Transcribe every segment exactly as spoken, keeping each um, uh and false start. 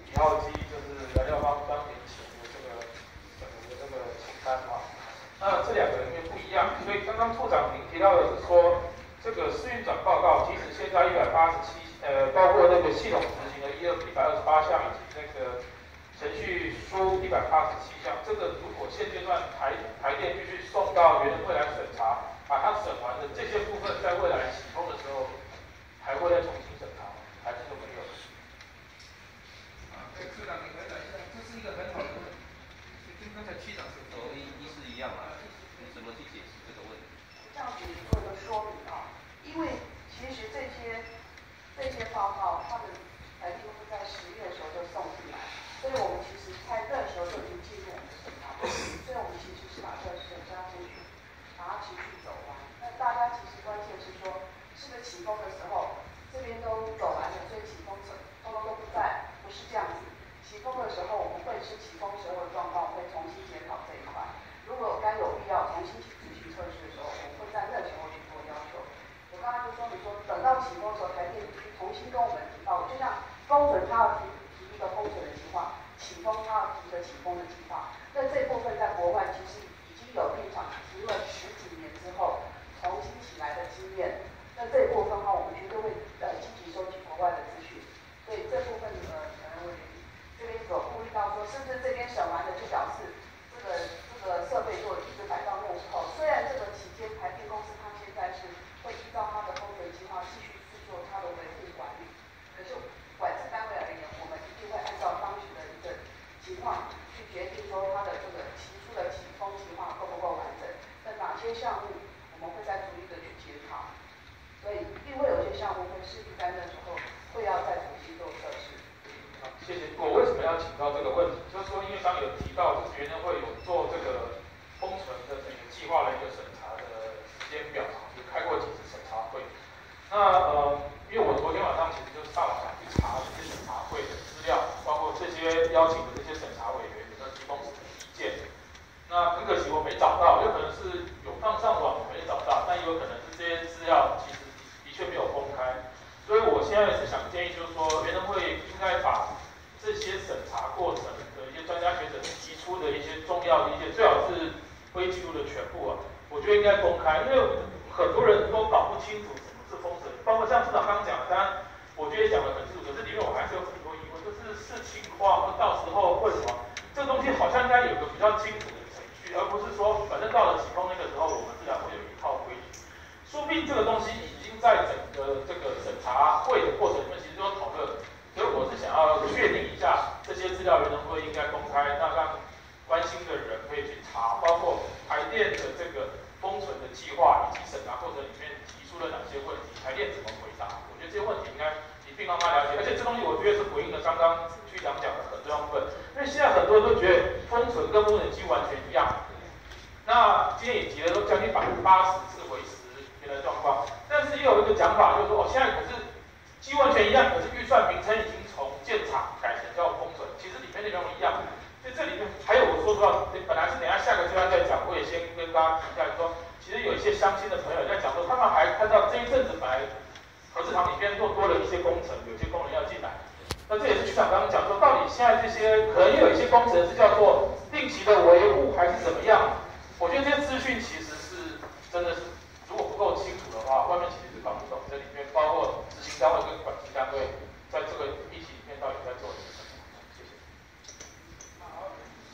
几号机就是燃料方当年请的这个整个的这个清单啊。那这两个因为不一样，所以刚刚处长您提到的是说，这个试运转报告，即使现在一百八十七，呃，包括那个系统执行的一二一百二十八项以及那个程序书一百八十七项，这个如果现阶段台台电必须送到原能会来审查，把它审完的这些部分，在未来启动的时候，还会再重新审查吗？还是就没有？ 啊，对，处长，你回答一下，这是一个很好的问题，跟刚才区长说的一一是一样嘛，你怎么去解释这个问题？ 这样子做一个说明啊，因为其实这些这些报告，他们台电公司在十月的时候就送进来，所以我们其实在这时候就已经进入我们的审查过程，所以我们其实是把这个审查程序把它持续走完。那大家其实关键是说，是不是起风的时候这边都走完了，所以起风者通通都不在，不是这样子。起风的时候，我们会是起风时候的状况，会重新检讨这一块。如果该有必要重新执行测试的时候，我们会在那时候去做要求。我刚才就说，你说等到起风的时候，台电必须重新跟我们提报，就像封存他要提提一个封存的计划，起风他要提一个起风的计划。那这部分在国外其实已经有电厂停了十几年之后重新起来的经验。那这一部分的话，我们绝对会呃积极收集国外的资讯。所以这部分呃，可能我这边有顾虑到说，是不是这边审完了就表示这个这个设备就一直摆到那时候？虽然这个期间台电公司它现在是会依照它的封存计划继续制作它的维护管理，可是管制单位而言，我们一定会按照当时的一个情况去决定说它的这个提出的起风计划够不够完整，那哪些项目我们会再逐一的去检讨。所以一定会有些项目会势必在那时候会要再重新做测试。 好，谢谢。我为什么要请到这个问题？就是说，因为刚有提到，就是原能会有做这个封存的这个计划的一个审查的时间表，也开过几次审查会。那呃，因为我昨天晚上其实就上网去查这些审查会的资料，包括这些邀请的这些审查委员有没有提供什么意见。那很可惜我没找到，有可能是有放上网我没找到，但也有可能是这些资料其实的确没有公开。所以我现在是想建议，就是说，原能会应该把这些审查过程的一些专家学者提出的一些重要的一些，最好是会记录的全部啊，我觉得应该公开，因为很多人都搞不清楚什么是封存，包括像市长刚刚讲的，当然我觉得讲得很清楚，可是里面我还是有很多疑问，就是视情况，到时候会什么，这个东西好像应该有个比较清楚的程序，而不是说反正到了起风那个时候，我们自然会有一套规矩。说不定这个东西已经在整个这个审查会的过程里面，其实都有讨论。所以我是想要确定一下这些资料原能会应该公开，那让关心的人可以去查，包括台电的这个封存的计划以及审查过程里面提出了哪些问题，台电怎么回答？我觉得这些问题应该一并让他了解。而且这东西我觉得是回应了刚刚区长讲的很重要部分，因为现在很多人都觉得封存跟封存机完全一样。那今天也提了，都将近百分之八十是维持原来状况，但是也有一个讲法，就是说哦，现在可是几乎完全一样，可是预算名称已经从建厂改成叫封存，其实里面内容一样。所以这里面还有我说实话，本来是等一下下个阶段再讲，我也先跟大家提一下，说其实有一些相亲的朋友在讲说，他们还看到这一阵子本来核市场里面又多了一些工程，有些工人要进来。那这也是局长刚刚讲说，到底现在这些可能也有一些工程是叫做定期的维护还是怎么样？我觉得这些资讯其实是真的是，如果不够清楚的话，外面其实是搞不懂。这里面包括执行单位跟管制单位在这个议题里面到底在做什么？谢谢。 好，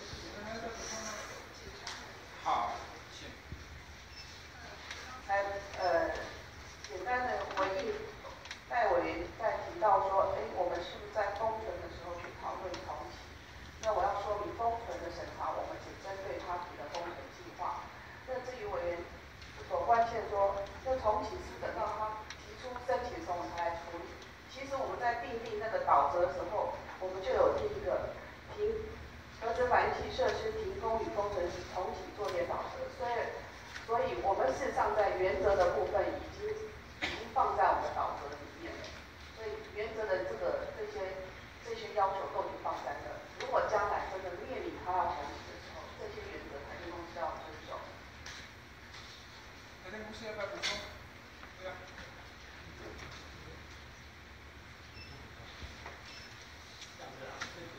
好，请。 来，呃，简单的回应戴委员在提到说，哎，我们是不是在封存的时候去讨论重启？那我要说明封存的审查，我们只针对他提的封存计划。那至于委员所关切说，那重启是等到他提出申请的时候我们才来处理。其实我们在订定那个导则的时候，我们就有第一个停核子反应器设施停工与工程时重启作业导则，所以所以我们事实上在原则的部分已经已经放在我们的导则里面了。所以原则的这个这些这些要求都已经放在那。如果将来真的面临他要重启的时候，这些原则台电公司要遵守。 台电公司要不要补充？对啊。 这样子啊，这个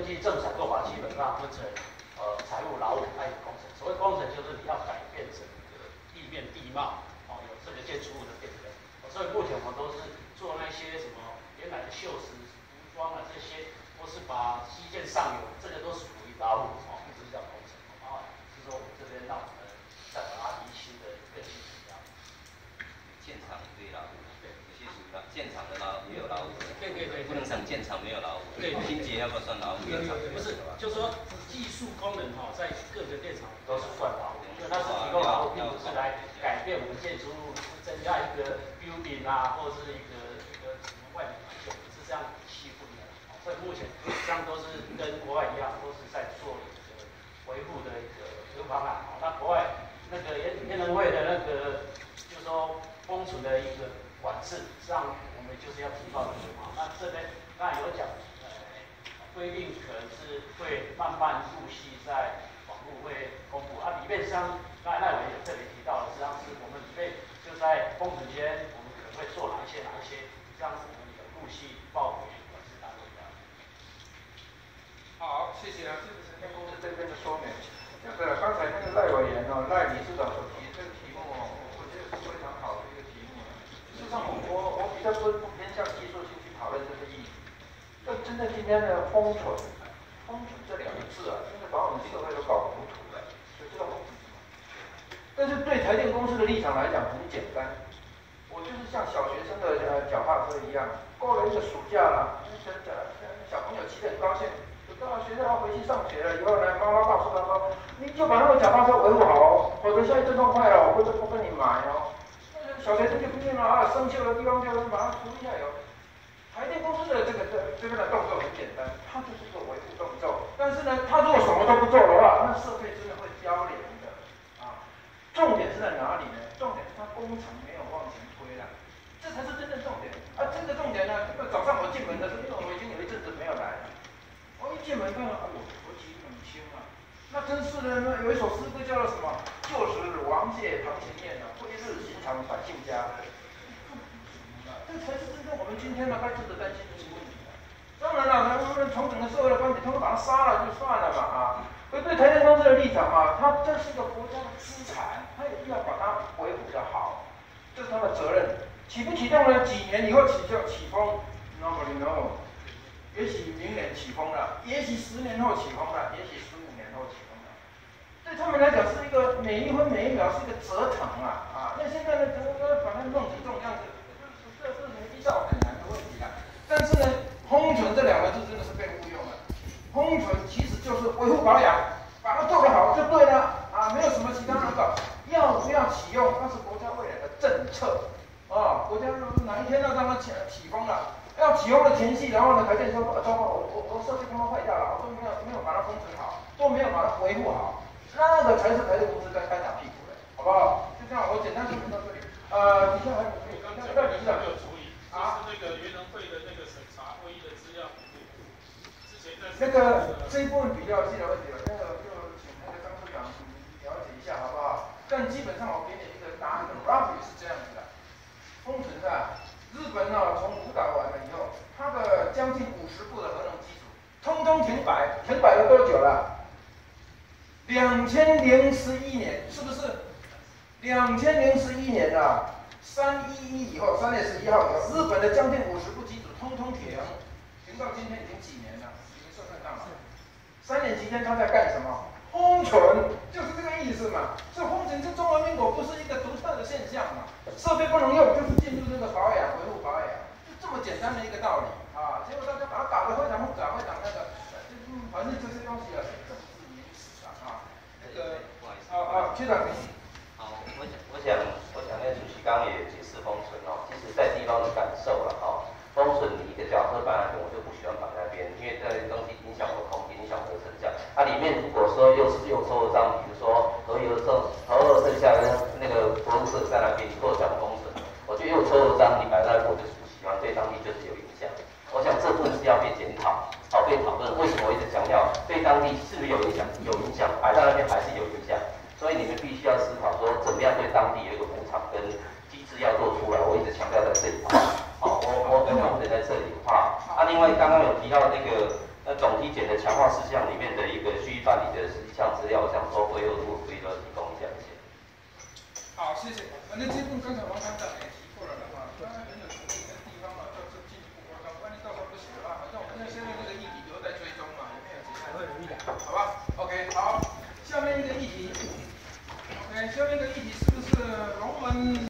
际政府采购法基本上分成呃财务、劳务还有工程。所谓工程就是你要改变整个地面地貌，哦，有这个建筑物的变更。所以目前我们都是做那些什么原来的锈蚀、服装啊这些，或是把基建上游，这个都属于劳务，哦，这是叫工程。啊，是说我们这边让我们再把它厘清的更清楚这样。 建厂对劳务，对，有些属于劳建厂的劳也有劳务， 对对对， 不能讲建厂没有劳务。 对， 清洁要不要算劳务？ 不是，就是说技术功能哈，在各个电厂都是算劳务，因为它是提供劳务，并不是来改变我们建筑物，是增加一个 building 啊，或者是一个一个什么外面环境，是这样体系不一样。所以目前这样都是跟国外一样，都是在做一个维护的一个维护方案。好，那国外那个联联能会的那个，就是说封存的一个管制，实际上我们就是要提报的嘛。那这边刚才有讲。规定可能是会慢慢陆续在网络会公布啊，里面像刚才赖委员特别提到的，实际上是我们里面就在封存间，我们可能会做哪一些哪一些，这样子我们有陆续报给管制单位的。 好，谢谢啊，这个是天公司这边的说明。那个刚才那个赖委员哦，赖理事长所提这个题目哦，我觉得是非常好的一个题目。事实上，我我比较不不偏向技术性去讨论这个议题。就真正今天的封存，封存这两个字啊，真的把我们社会都搞糊涂了。就知道封存什么？但是对台电公司的立场来讲很简单，我就是像小学生的呃脚踏车一样，过了一个暑假了，真的小朋友骑得很高兴，就到学校要回去上学了，以后呢，妈妈告诉他说，你就把那个脚踏车维护好哦，否则下一阵痛坏了，我会不跟你买哦。那小学生就不信了啊，生锈的地方就马上涂一下油。台电公司的这个这这边的动作很简单，它就是一个维护动作。但是呢，它如果什么都不做的话，那设备真的会凋零的啊。重点是在哪里呢？重点是它工程没有往前推了，这才是真正重点。啊，这个重点呢，早上我进门的时候，因为我已经有一阵子没有来了，我一进门看到，哎呦，国旗很轻啊。那真是的，有一首诗歌叫做什么？旧时王谢堂前燕啊，挥日寻常百姓家。这才是真正我们今天呢该值得担心的一个问题。当然了，我们从整个社会的观点，他们把它杀了就算了嘛啊。而对台电公司的立场啊，它这是一个国家的资产，它也要把它维护得好，这是它的责任。启不启动呢？几年以后起就起风 ，normally no。也许明年起风了，也许十年后起风了，也许十五年后起风了。对他们来讲是一个每一分每一秒是一个折腾啊啊！那现在呢，怎么把它弄成这种样子？这是一道很难的问题啊。但是呢，封存这两个字真的是被误用了。封存其实就是维护保养，把它做得好就对了啊，没有什么其他那个。要不要启用，那是国家未来的政策啊。国家哪一天要让它起起风了，要启用的前夕，然后呢，台电说，糟糕，我我我设备他妈坏掉了，我都没有没有把它封存好，都没有把它维护好，那个才是台电公司该该打屁股的，好不好？就这样，我简单说明到这里。呃，底下还有没有？ 刚才那个没有注意，就是那个原能会的那个审查会议的资料，之前在那个这一部分比较细的问题了，那个就请那个张处长了解一下，好不好？但基本上我给你一个答案的 roughly 是这样子的：封存的，日本呢从武打完了以后，它的将近五十部的核能机组，通通停摆，停摆了多久了？两千零十一年，是不是？两千零十一年啊。三一一以后，三月十一号以后，日本的将近五十部机组通通停，停到今天已经几年了？你们算算看嘛。三年期间他在干什么？封存，就是这个意思嘛。这封存是中华民国不是一个独特的现象嘛。设备不能用，就是进入这个保养、维护保养，就这么简单的一个道理啊。结果大家把它搞得非常复杂，非常那个，嗯，反正这些东西啊是政治名词啊啊。那个，啊啊，区长你。 好，我想，我想，我想那个主席刚刚也解释封存哦，其实在地方的感受了哈、哦。封存你一个脚车摆那边，我就不喜欢摆那边，因为这东西影响我空间，影响我的成交。它、啊、里面如果说又是又抽章，比如说核油剩核二剩下的那个博物社在那边，你跟我讲封存，我觉得又抽章，你摆那我就是不喜欢，对当地就是有影响。我想这部分是要被检讨，好被讨论。为什么我一直强调对当地是不是有影响？有影响，摆在那边还是有影响。所以你们必须要思考说，怎么样对当地有一个补偿跟机制要做出来。我一直强调在这里。好，我我跟同学在这里哈。啊，另外刚刚有提到那个呃总体检的强化事项里面的一个续办理的事项资料，我想说会后做可以都提供一下一些。 好，谢谢。反正这部分刚才王厂长也提过了的话，当然很有诚意跟地方嘛，做出进一步沟通。万一到时候不行的话，反正我们那现在这个议题有待追踪嘛，有没有结案？会有一两，好吧 ？OK， 好，下面一个议题 ，OK， 下面一个议题是不是龙门？